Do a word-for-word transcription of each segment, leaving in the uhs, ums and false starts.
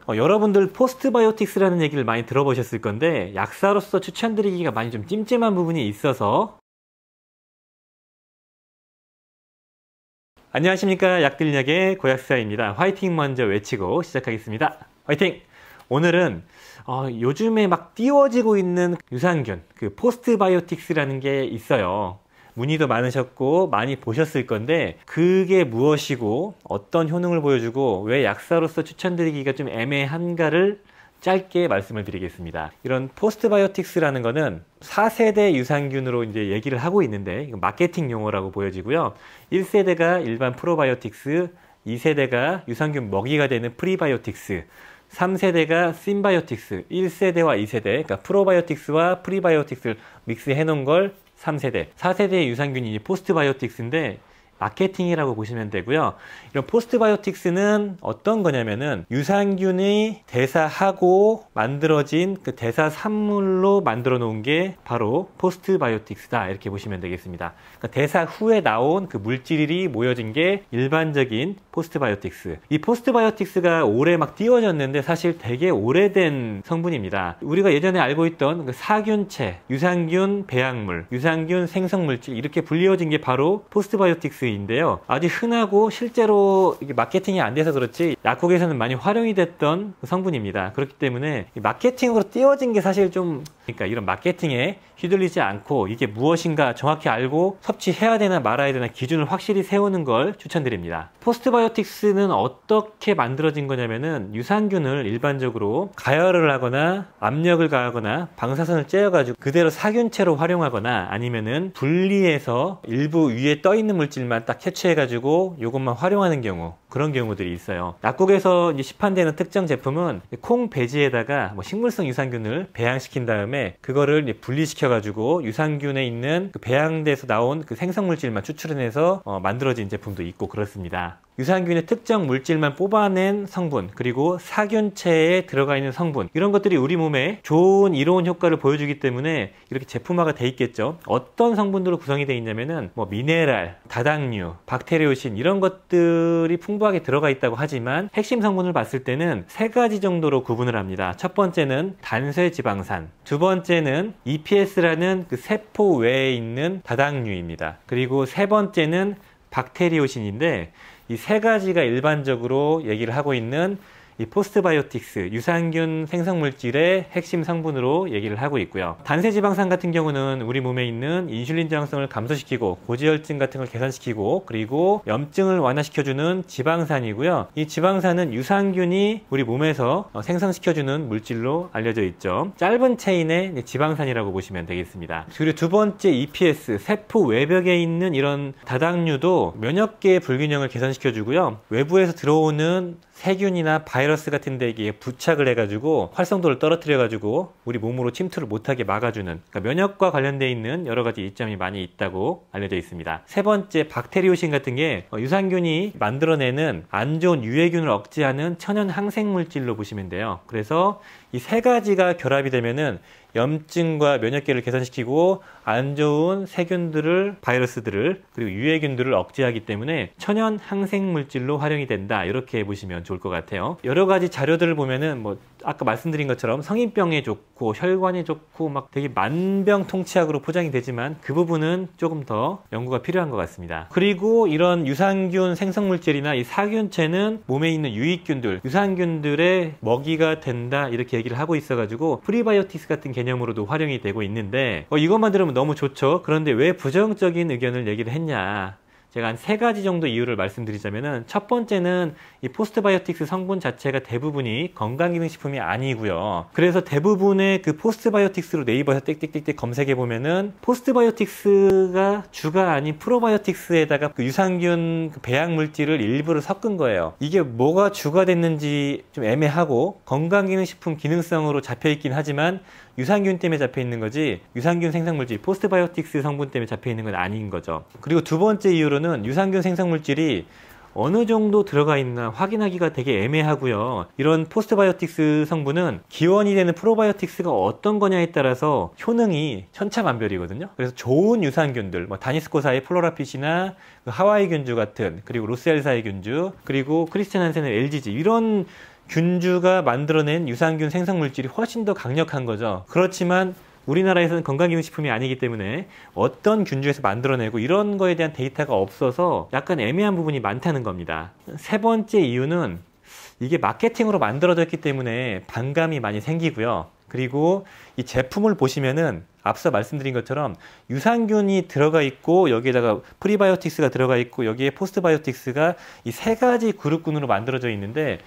어, 여러분들 포스트바이오틱스라는 얘기를 많이 들어보셨을 건데 약사로서 추천드리기가 많이 좀 찜찜한 부분이 있어서. 안녕하십니까, 약들약의 고약사입니다. 화이팅 먼저 외치고 시작하겠습니다. 화이팅! 오늘은 어, 요즘에 막 띄워지고 있는 유산균, 그 포스트바이오틱스라는 게 있어요. 문의도 많으셨고 많이 보셨을 건데 그게 무엇이고 어떤 효능을 보여주고 왜 약사로서 추천드리기가 좀 애매한가를 짧게 말씀을 드리겠습니다. 이런 포스트바이오틱스라는 거는 사 세대 유산균으로 이제 얘기를 하고 있는데 이건 마케팅 용어라고 보여지고요. 일 세대가 일반 프로바이오틱스, 이 세대가 유산균 먹이가 되는 프리바이오틱스, 삼 세대가 심바이오틱스, 일 세대와 이 세대, 그러니까 프로바이오틱스와 프리바이오틱스를 믹스해 놓은 걸 삼 세대, 사 세대의 유산균이 포스트바이오틱스인데 마케팅이라고 보시면 되고요. 이런 포스트바이오틱스는 어떤 거냐면은 유산균이 대사하고 만들어진 그 대사 산물로 만들어 놓은 게 바로 포스트바이오틱스다, 이렇게 보시면 되겠습니다. 그러니까 대사 후에 나온 그 물질이 모여진 게 일반적인 포스트바이오틱스. 이 포스트바이오틱스가 올해 막 띄워졌는데 사실 되게 오래된 성분입니다. 우리가 예전에 알고 있던 그 사균체, 유산균 배양물, 유산균 생성물질 이렇게 불리워진 게 바로 포스트바이오틱스 인데요. 아주 흔하고 실제로 이게 마케팅이 안 돼서 그렇지 약국에서는 많이 활용이 됐던 성분입니다. 그렇기 때문에 마케팅으로 띄워진 게 사실 좀, 그러니까 이런 마케팅에 휘둘리지 않고 이게 무엇인가 정확히 알고 섭취해야 되나 말아야 되나 기준을 확실히 세우는 걸 추천드립니다. 포스트바이오틱스는 어떻게 만들어진 거냐면은 유산균을 일반적으로 가열을 하거나 압력을 가하거나 방사선을 쬐어가지고 그대로 사균체로 활용하거나 아니면은 분리해서 일부 위에 떠 있는 물질만 딱 캐치해가지고 이것만 활용하는 경우, 그런 경우들이 있어요. 약국에서 이제 시판되는 특정 제품은 콩 배지에다가 뭐 식물성 유산균을 배양시킨 다음에 그거를 이제 분리시켜가지고 유산균에 있는 그 배양돼서 나온 그 생성물질만 추출해내서 어, 만들어진 제품도 있고 그렇습니다. 유산균의 특정 물질만 뽑아낸 성분, 그리고 사균체에 들어가 있는 성분, 이런 것들이 우리 몸에 좋은 이로운 효과를 보여주기 때문에 이렇게 제품화가 돼 있겠죠. 어떤 성분들로 구성이 되어 있냐면은 뭐 미네랄, 다당류, 박테리오신 이런 것들이 풍부하게 들어가 있다고 하지만 핵심 성분을 봤을 때는 세 가지 정도로 구분을 합니다. 첫 번째는 단쇄지방산, 두 번째는 이피에스라는 그 세포 외에 있는 다당류입니다. 그리고 세 번째는 박테리오신인데 이 세 가지가 일반적으로 얘기를 하고 있는 이 포스트바이오틱스, 유산균 생성물질의 핵심 성분으로 얘기를 하고 있고요. 단세지방산 같은 경우는 우리 몸에 있는 인슐린 저항성을 감소시키고 고지혈증 같은 걸 개선시키고 그리고 염증을 완화시켜주는 지방산이고요. 이 지방산은 유산균이 우리 몸에서 생성시켜주는 물질로 알려져 있죠. 짧은 체인의 지방산이라고 보시면 되겠습니다. 그리고 두 번째 이피에스, 세포 외벽에 있는 이런 다당류도 면역계의 불균형을 개선시켜주고요. 외부에서 들어오는 세균이나 바이러스 같은 데 이게 부착을 해가지고 활성도를 떨어뜨려가지고 우리 몸으로 침투를 못하게 막아주는, 그러니까 면역과 관련되어 있는 여러 가지 이점이 많이 있다고 알려져 있습니다. 세 번째 박테리오신 같은 게 유산균이 만들어내는 안 좋은 유해균을 억제하는 천연 항생물질로 보시면 돼요. 그래서 이 세 가지가 결합이 되면은 염증과 면역계를 개선시키고 안 좋은 세균들을, 바이러스들을, 그리고 유해균들을 억제하기 때문에 천연 항생물질로 활용이 된다, 이렇게 보시면 좋을 것 같아요. 여러 가지 자료들을 보면은 뭐 아까 말씀드린 것처럼 성인병에 좋고 혈관에 좋고 막 되게 만병통치약으로 포장이 되지만 그 부분은 조금 더 연구가 필요한 것 같습니다. 그리고 이런 유산균 생성물질이나 이 사균체는 몸에 있는 유익균들, 유산균들의 먹이가 된다, 이렇게 얘기를 하고 있어가지고 프리바이오틱스 같은 개념으로도 활용이 되고 있는데 어, 이것만 들으면 너무 좋죠. 그런데 왜 부정적인 의견을 얘기를 했냐, 제가 한 세 가지 정도 이유를 말씀드리자면은, 첫 번째는 이 포스트바이오틱스 성분 자체가 대부분이 건강기능식품이 아니고요. 그래서 대부분의 그 포스트바이오틱스로 네이버에서 띡띡띡띡 검색해 보면은 포스트바이오틱스가 주가 아닌 프로바이오틱스에다가 그 유산균 그 배양 물질을 일부를 섞은 거예요. 이게 뭐가 주가 됐는지 좀 애매하고 건강기능식품 기능성으로 잡혀 있긴 하지만 유산균 때문에 잡혀 있는 거지 유산균 생성물질, 포스트바이오틱스 성분 때문에 잡혀 있는 건 아닌 거죠. 그리고 두 번째 이유로는 유산균 생성물질이 어느 정도 들어가 있나 확인하기가 되게 애매하고요. 이런 포스트바이오틱스 성분은 기원이 되는 프로바이오틱스가 어떤 거냐에 따라서 효능이 천차만별이거든요. 그래서 좋은 유산균들, 뭐 다니스코사의 플로라핏이나 그 하와이 균주 같은, 그리고 로스엘사의 균주, 그리고 크리스티안 한센의 엘지지, 이런 균주가 만들어낸 유산균 생성 물질이 훨씬 더 강력한 거죠. 그렇지만 우리나라에서는 건강기능식품이 아니기 때문에 어떤 균주에서 만들어내고 이런 거에 대한 데이터가 없어서 약간 애매한 부분이 많다는 겁니다. 세 번째 이유는 이게 마케팅으로 만들어졌기 때문에 반감이 많이 생기고요. 그리고 이 제품을 보시면은 앞서 말씀드린 것처럼 유산균이 들어가 있고 여기에다가 프리바이오틱스가 들어가 있고 여기에 포스트바이오틱스가 이 세 가지 그룹군으로 만들어져 있는데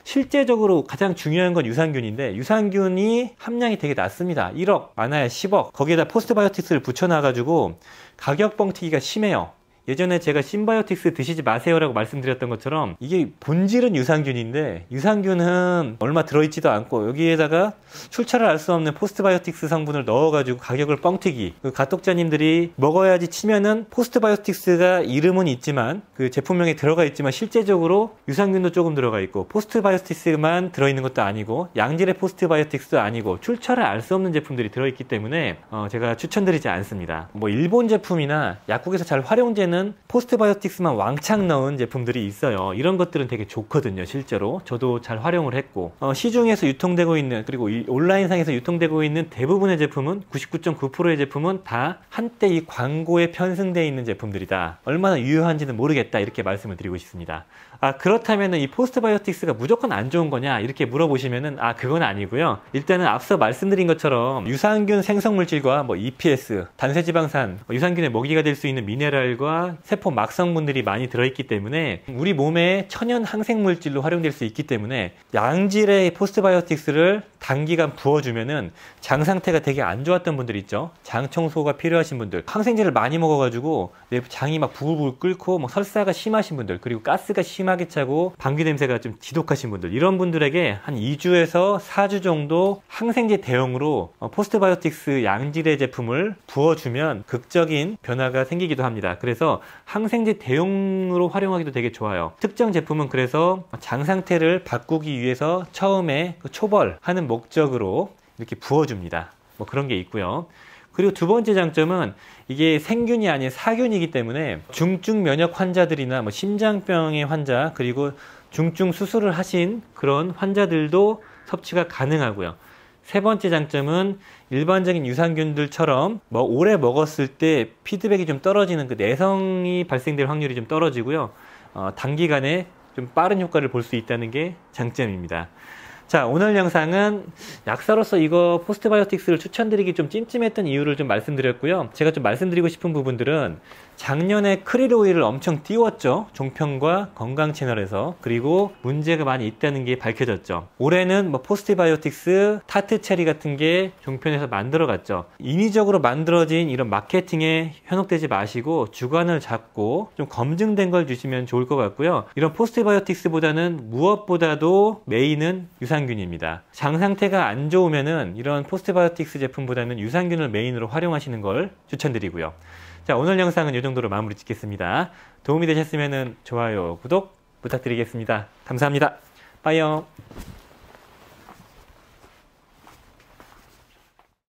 실제적으로 가장 중요한 건 유산균인데 유산균이 함량이 되게 낮습니다. 일억, 많아야 십억. 거기에다 포스트바이오틱스를 붙여놔가지고 가격 뻥튀기가 심해요. 예전에 제가 신바이오틱스 드시지 마세요라고 말씀드렸던 것처럼 이게 본질은 유산균인데 유산균은 얼마 들어있지도 않고 여기에다가 출처를 알 수 없는 포스트바이오틱스 성분을 넣어가지고 가격을 뻥튀기. 그 가독자님들이 먹어야지 치면은 포스트바이오틱스가 이름은 있지만 그 제품명에 들어가 있지만 실제적으로 유산균도 조금 들어가 있고 포스트바이오틱스만 들어있는 것도 아니고 양질의 포스트바이오틱스도 아니고 출처를 알 수 없는 제품들이 들어있기 때문에 어 제가 추천드리지 않습니다. 뭐 일본 제품이나 약국에서 잘 활용되는 포스트바이오틱스만 왕창 넣은 제품들이 있어요. 이런 것들은 되게 좋거든요. 실제로 저도 잘 활용을 했고 어, 시중에서 유통되고 있는 그리고 이 온라인상에서 유통되고 있는 대부분의 제품은 구십구 점 구 퍼센트의 제품은 다 한때 이 광고에 편승되어 있는 제품들이다. 얼마나 유효한지는 모르겠다 이렇게 말씀을 드리고 싶습니다. 아 그렇다면 이 포스트바이오틱스가 무조건 안 좋은 거냐 이렇게 물어보시면은 아 그건 아니고요. 일단은 앞서 말씀드린 것처럼 유산균 생성물질과 뭐 이피에스, 단세지방산, 유산균의 먹이가 될 수 있는 미네랄과 세포 막성분들이 많이 들어있기 때문에 우리 몸에 천연 항생물질로 활용될 수 있기 때문에 양질의 포스트바이오틱스를 단기간 부어주면은 장 상태가 되게 안 좋았던 분들 있죠. 장 청소가 필요하신 분들, 항생제를 많이 먹어가지고 내 장이 막 부글부글 끓고 막 설사가 심하신 분들, 그리고 가스가 심하게 차고 방귀 냄새가 좀 지독하신 분들, 이런 분들에게 한 이 주에서 사 주 정도 항생제 대용으로 포스트바이오틱스 양질의 제품을 부어주면 극적인 변화가 생기기도 합니다. 그래서 항생제 대용으로 활용하기도 되게 좋아요. 특정 제품은 그래서 장 상태를 바꾸기 위해서 처음에 초벌하는 목적으로 이렇게 부어줍니다. 뭐 그런 게 있고요. 그리고 두 번째 장점은 이게 생균이 아닌 사균이기 때문에 중증 면역 환자들이나 뭐 심장병의 환자 그리고 중증 수술을 하신 그런 환자들도 섭취가 가능하고요. 세 번째 장점은 일반적인 유산균들처럼 뭐 오래 먹었을 때 피드백이 좀 떨어지는 그 내성이 발생될 확률이 좀 떨어지고요. 어, 단기간에 좀 빠른 효과를 볼 수 있다는 게 장점입니다. 자, 오늘 영상은 약사로서 이거 포스트바이오틱스를 추천드리기 좀 찜찜했던 이유를 좀 말씀드렸고요. 제가 좀 말씀드리고 싶은 부분들은 작년에 크릴 오일을 엄청 띄웠죠. 종편과 건강 채널에서. 그리고 문제가 많이 있다는 게 밝혀졌죠. 올해는 뭐 포스트바이오틱스, 타트 체리 같은 게 종편에서 만들어갔죠. 인위적으로 만들어진 이런 마케팅에 현혹되지 마시고 주관을 잡고 좀 검증된 걸 주시면 좋을 것 같고요. 이런 포스트바이오틱스보다는 무엇보다도 메인은 유산균입니다. 장 상태가 안 좋으면은 이런 포스트바이오틱스 제품보다는 유산균을 메인으로 활용하시는 걸 추천드리고요. 자, 오늘 영상은 이 정도로 마무리 짓겠습니다. 도움이 되셨으면 좋아요, 구독 부탁드리겠습니다. 감사합니다. 빠이요.